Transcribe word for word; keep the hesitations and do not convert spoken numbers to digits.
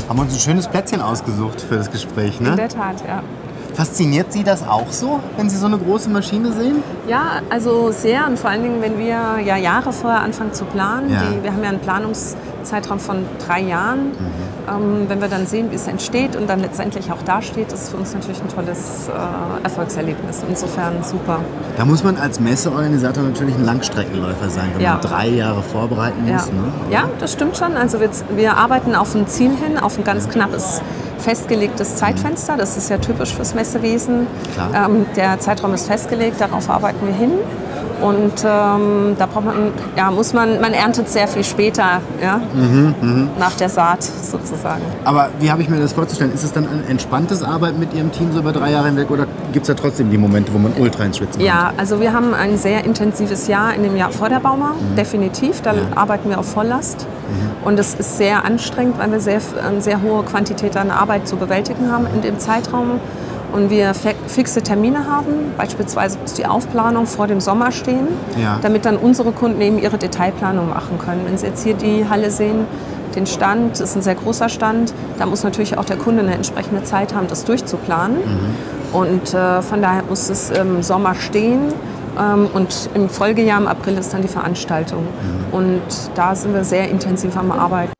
Haben wir uns ein schönes Plätzchen ausgesucht für das Gespräch, ne? In der Tat, ja. Fasziniert Sie das auch so, wenn Sie so eine große Maschine sehen? Ja, also sehr. Und vor allen Dingen, wenn wir ja Jahre vorher anfangen zu planen. Ja. Die, wir haben ja einen Planungszeitraum von drei Jahren. Mhm. Ähm, wenn wir dann sehen, wie es entsteht und dann letztendlich auch dasteht, ist für uns natürlich ein tolles äh, Erfolgserlebnis. Insofern super. Da muss man als Messeorganisator natürlich ein Langstreckenläufer sein, wenn Ja. man drei Jahre vorbereiten Ja. muss. Ne? Ja, das stimmt schon. Also wir, wir arbeiten auf ein Ziel hin, auf ein ganz knappes festgelegtes Zeitfenster. Das ist ja typisch fürs Messewesen. Ähm, der Zeitraum ist festgelegt, darauf arbeiten wir hin. Und ähm, da braucht man, ja, muss man, man erntet sehr viel später, ja, mhm, mh. nach der Saat sozusagen. Aber wie habe ich mir das vorzustellen? Ist es dann ein entspanntes Arbeiten mit Ihrem Team so über drei Jahre hinweg oder gibt es da trotzdem die Momente, wo man ultra ins Schwitzen kommt? Ja, also wir haben ein sehr intensives Jahr in dem Jahr vor der Bauma, mhm. definitiv. Da ja. arbeiten wir auf Volllast. Mhm. Und es ist sehr anstrengend, weil wir sehr, eine sehr hohe Quantität an Arbeit zu bewältigen haben in dem Zeitraum. Und wir fixe Termine haben, beispielsweise muss die Aufplanung vor dem Sommer stehen, ja. damit dann unsere Kunden eben ihre Detailplanung machen können. Wenn Sie jetzt hier die Halle sehen, den Stand, das ist ein sehr großer Stand, da muss natürlich auch der Kunde eine entsprechende Zeit haben, das durchzuplanen. Mhm. Und äh, von daher muss es im Sommer stehen. Ähm, und im Folgejahr, im April, ist dann die Veranstaltung. Mhm. Und da sind wir sehr intensiv am Arbeiten.